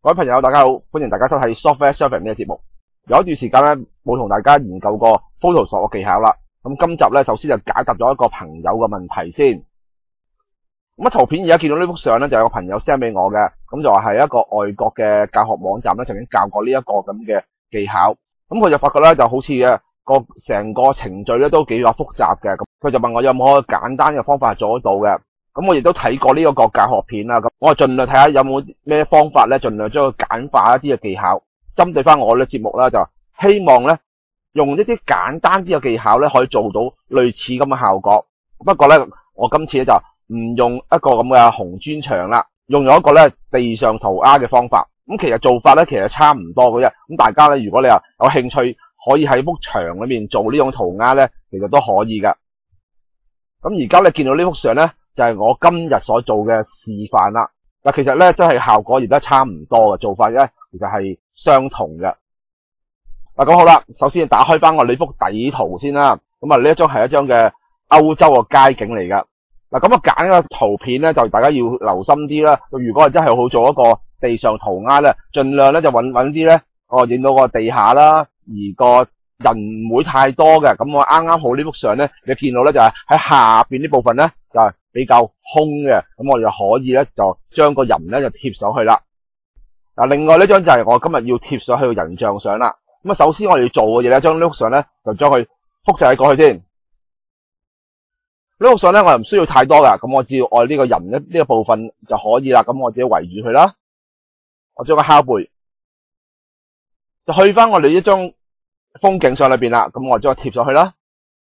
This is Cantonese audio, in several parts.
各位朋友，大家好，歡迎大家收睇 Software Surfing 呢個節目。有一段時間咧冇同大家研究過 Photoshop 嘅技巧啦。咁今集咧，首先就解答咗一個朋友嘅問題先。咁圖片而家見到呢幅相咧，就有個朋友 send 俾我嘅，咁就話係一個外國嘅教學網站咧，曾經教過呢一個咁嘅技巧。咁佢就發覺咧，就好似成個程序咧都幾個複雜嘅。咁佢就問我有冇簡單嘅方法做得到嘅。咁我亦都睇過呢一個教學片啦，咁我盡量睇下有冇咩方法咧，盡量將佢簡化一啲嘅技巧。針對翻我嘅節目啦，就希望咧用一啲簡單啲嘅技巧咧，可以做到類似咁嘅效果。不過咧，我今次咧就唔用一個咁嘅紅磚牆啦，用咗一個咧地上塗鴉嘅方法。咁其實做法咧其實差唔多嘅啫。咁大家咧，如果你有興趣，可以喺幅牆裏面做呢種塗鴉咧，其實都可以噶。咁而家你見到呢幅相咧，就係我今日所做嘅示範啦。嗱，其實咧真係效果而家差唔多嘅，做法咧其實係相同嘅。嗱，咁好啦，首先打開翻我呢幅底圖先啦。咁啊，呢一張係一張嘅歐洲嘅街景嚟噶。嗱，咁啊揀個圖片咧，就大家要留心啲啦。如果係真係好做一個地上塗鴉咧，盡量咧就揾啲咧，影到個地下啦，而個人唔會太多嘅。咁我啱啱好呢幅相咧，你見到咧就係喺下邊呢部分咧就係比較空嘅，咁我哋就可以咧就將個人咧就貼上去啦。嗱，另外呢張就係我今日要貼上去嘅人像相啦。咁啊，首先我哋要做嘅嘢咧，將呢幅相咧就將佢複製過去先。呢幅相咧我又唔需要太多噶，咁我只要愛呢個人呢個部分就可以啦。咁我自己圍住佢啦，我將個拷貝就去翻我哋呢張風景相裏邊啦。咁我將佢貼上去啦。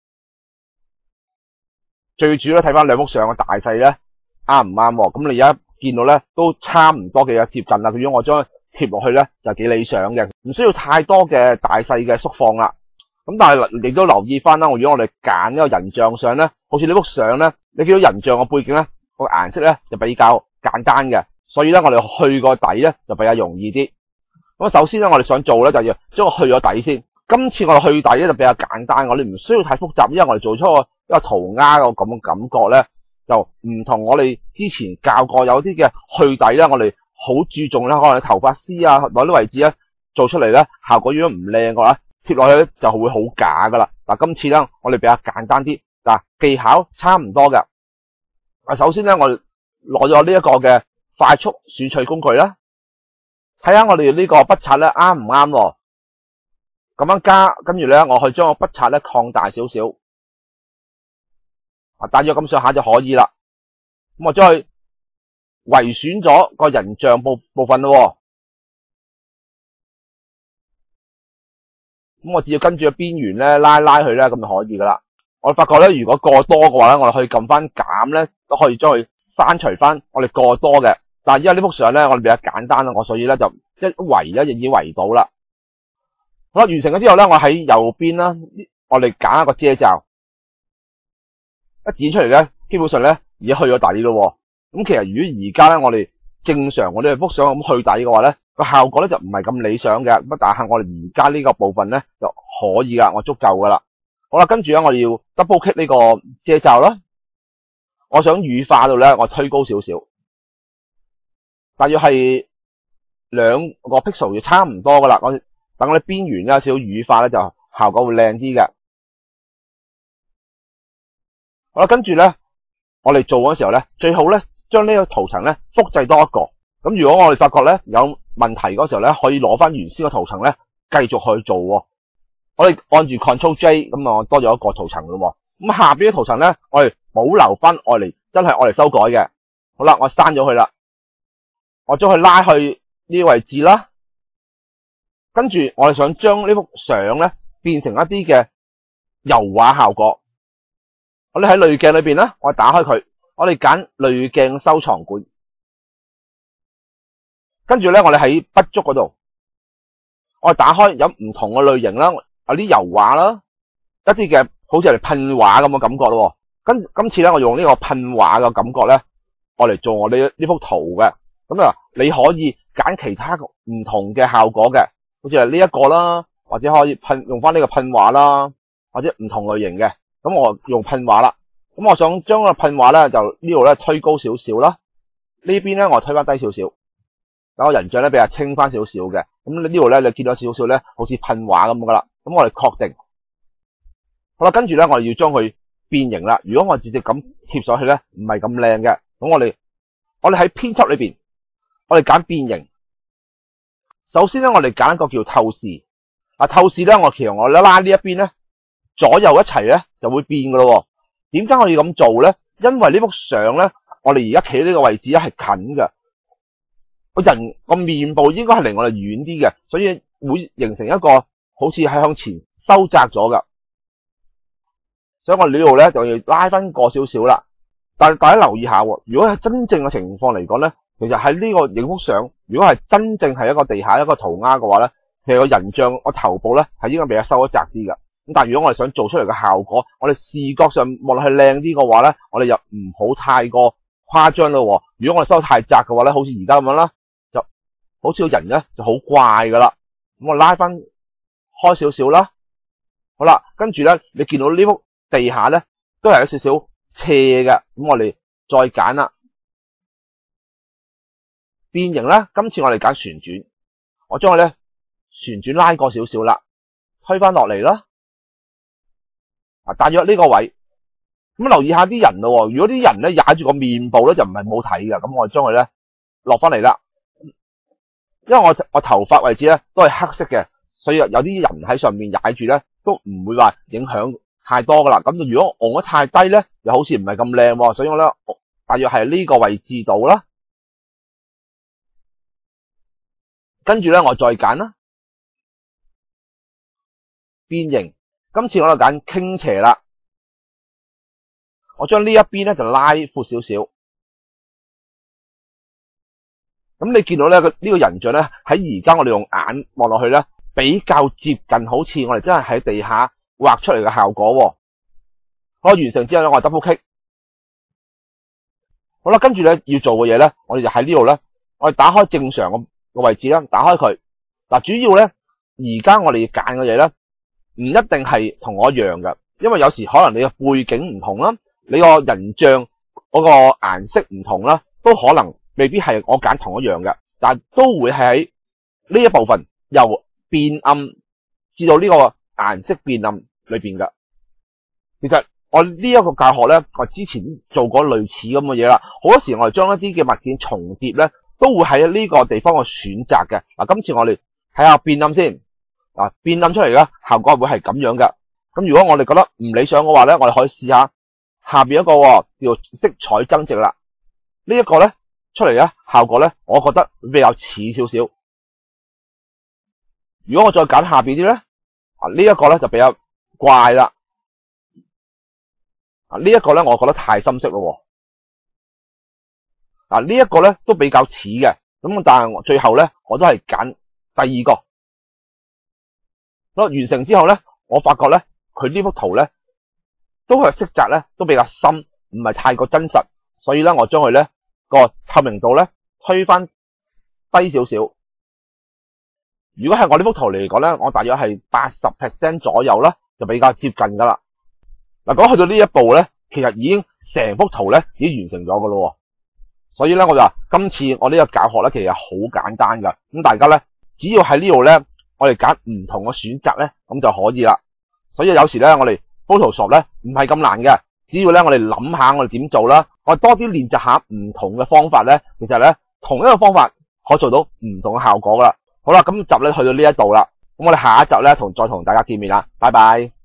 最主要睇翻兩幅相嘅大細咧啱唔啱？咁你而家見到咧都差唔多嘅接近啦。如果我將佢貼落去咧就幾理想嘅，唔需要太多嘅大細嘅縮放啦。咁但係亦都留意翻啦，如果我哋揀呢個人像相咧，好似呢幅相咧，你見到人像嘅背景咧個顏色咧就比較簡單嘅，所以咧我哋去個底咧就比較容易啲。咁首先咧我哋想做咧就要將佢去咗底先。今次我哋去底咧就比較簡單，我哋唔需要太複雜，因為我哋做出一個塗鴉個咁嘅感覺咧，就唔同我哋之前教過有啲嘅去底咧，我哋好注重咧，可能頭髮絲啊某啲位置咧做出嚟咧效果如果唔靚嘅話，貼落去咧就會好假噶啦。嗱，今次咧我哋比較簡單啲，嗱，技巧差唔多嘅。首先咧我哋攞咗呢一個嘅快速選取工具啦，睇下我哋呢個筆刷咧啱唔啱喎。咁樣加，跟住咧我去將個筆刷咧擴大少少，大約咁上下就可以啦。咁我將佢圍選咗個人像部分咯。咁我只要跟住個邊緣咧拉去咧，咁就可以噶啦。我發覺咧，如果過多嘅話咧，我哋可以撳翻減咧，都可以將佢刪除翻我哋過多嘅。但係因為呢幅相咧，我哋比較簡單啦，我所以咧就一圍咧就已經圍到啦。好啦，完成咗之後咧，我喺右邊啦，我哋揀一個遮罩，一剪出嚟咧，基本上咧已經去咗底咯。咁其實如果而家咧我哋正常我哋幅相咁去底嘅話咧，個效果咧就唔係咁理想嘅。咁但係我哋而家呢個部分咧就可以噶，我足夠噶啦。好啦，跟住咧我哋要 double click 呢個遮罩啦。我想羽化到咧，我推高少少，大約係2個 pixel 就差唔多噶啦。我等我哋邊緣有少少羽化咧，就效果會靚啲嘅。好啦，跟住咧，我哋做嗰時候咧，最好咧將呢個圖層咧複製多一個。咁如果我哋發覺咧有問題嗰時候咧，可以攞翻原先個圖層咧繼續去做。我哋按住 Ctrl J， 咁啊多咗一個圖層咯。咁下邊啲圖層咧，我哋保留翻真係愛嚟修改嘅。好啦，我刪咗佢啦，我將佢拉去呢個位置啦。跟住我哋想將呢幅相咧變成一啲嘅油畫效果，我哋喺濾鏡裏邊咧，我哋打開佢，我哋揀濾鏡收藏館，跟住咧我哋喺筆觸嗰度，我哋打開有唔同嘅類型啦，有啲油畫啦，一啲嘅好似係噴畫咁嘅感覺咯。今次咧我用呢個噴畫嘅感覺咧，我嚟做我呢幅圖嘅。咁啊，你可以揀其他唔同嘅效果嘅。好似係呢一個啦，或者可以用翻呢個噴畫啦，或者唔同類型嘅。咁我用噴畫啦。咁我想將個噴畫咧就呢度咧推高少少啦，呢邊咧我推翻低少少。 等個人像咧比較清翻少少嘅。咁呢度咧你見到少少咧好似噴畫咁噶啦。咁我哋確定好啦，跟住咧我哋要將佢變形啦。如果我直接咁貼上去咧，唔係咁靚嘅。咁我哋喺編輯裏邊，我哋揀變形。首先咧，我哋揀一個叫透視。透視咧，其實我拉呢一邊咧，左右一齊咧就會變噶咯。點解我要咁做咧？因為呢幅相咧，我哋而家企喺呢個位置咧係近嘅，個人個面部應該係離我哋遠啲嘅，所以會形成一個好似係向前收窄咗噶。所以我哋呢度咧就要拉翻過少少啦。但係大家留意下，如果係真正嘅情況嚟講咧，其實喺呢個影幅相，如果係真正係一個地下一個塗鴉嘅話咧，其實個人像個頭部咧係應該比較收得窄啲噶。咁但係如果我哋想做出嚟嘅效果，我哋視覺上望落去靚啲嘅話咧，我哋又唔好太過誇張咯。如果我哋收得太窄嘅話咧，好似而家咁樣啦，就好似個人咧就好怪噶啦。咁我拉翻開少少啦。好啦，跟住咧你見到呢幅地下咧都係有少少斜嘅。咁我哋再揀啦，變形啦。今次我哋揀旋轉，我將佢咧旋轉拉過少少啦，推翻落嚟啦。大約呢個位。咁留意下啲人咯。如果啲人咧踩住個面部咧就唔係冇睇㗎。咁我將佢咧落翻嚟啦。因為我頭髮位置咧都係黑色嘅，所以有啲人喺上面踩住咧都唔會話影響太多噶啦。咁如果昂得太低咧，又好似唔係咁靚，所以我咧大約係呢個位置度啦。跟住咧我再揀啦，變形。今次我就揀傾斜啦。我將呢一邊咧就拉闊少少。咁你見到咧呢個人像咧喺而家我哋用眼望落去咧比較接近，好似我哋真係喺地下畫出嚟嘅效果。好，完成之後咧，我 double click。好啦，跟住咧要做嘅嘢咧，我哋就喺呢度咧，我哋打開正常個位置啦，打開佢。主要咧而家我哋要揀嘅嘢咧，唔一定係同我一樣嘅，因為有時可能你嘅背景唔同啦，你個人像嗰個顏色唔同啦，都可能未必係我揀同一樣嘅，但係都會係喺呢一部分由變暗至到呢個顏色變暗裏邊嘅。其實我呢一個教學咧，我之前做過類似咁嘅嘢啦。好多時我哋將一啲嘅物件重疊咧，都會喺呢個地方嘅選擇嘅。今次我哋睇下變暗先。變暗出嚟嘅效果會係咁樣嘅。咁如果我哋覺得唔理想嘅話咧，我哋可以試下下邊一個叫色彩增值啦。呢一個咧出嚟咧效果咧，我覺得比較似少少。如果我再揀下邊啲咧，呢一個咧就比較怪啦。呢一個咧我覺得太深色咯。呢一個咧都比較似嘅。咁但係最後咧我都係揀第二個。完成之後咧，我發覺咧佢呢幅圖咧都係色澤咧都比較深，唔係太過真實，所以咧我將佢咧個透明度咧推翻低少少。如果係我呢幅圖嚟講咧，我大約係 80% 左右啦，就比較接近噶啦。講去到呢一步咧，其實已經成幅圖咧已經完成咗噶咯。所以咧我就話今次我呢個教學咧其實好簡單噶，咁大家咧只要喺呢度咧。我哋揀唔同嘅選擇咧，咁就可以啦。所以有時咧，我哋 Photoshop 咧唔係咁難嘅，只要咧我哋諗下我哋點做啦，我哋多啲練習下唔同嘅方法咧，其實咧同一個方法可以做到唔同嘅效果噶啦。好啦，咁集咧去到呢一度啦，咁我哋下一集咧再同大家見面啦，拜拜。